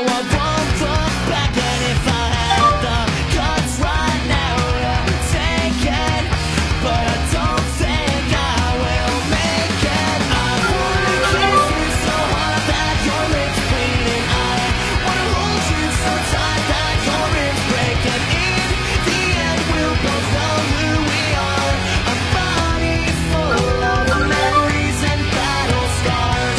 I won't look back. And if I had the guts right now to take it, but I don't think I will make it. I wanna kiss you so hard that your lips bleeding. I wanna hold you so tight that your ribs break. And in the end we'll both know who we are. A body full of memories and battle scars.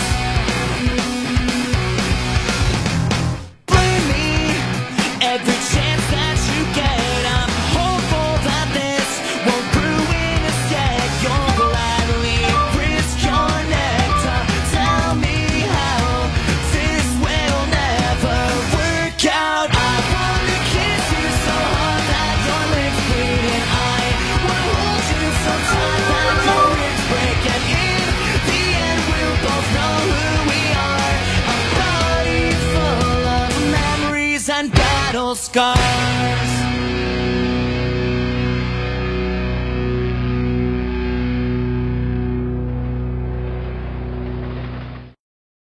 Blame me every chance that you get. I'm hopeful that this won't ruin us yet. You'll gladly risk your neck to tell me how this will never work out. I wanna kiss you so hard that your lips bleeding. I wanna hold you so tight that your ribs break. And in the end we'll both know who we are. A body full of memories and battle scars.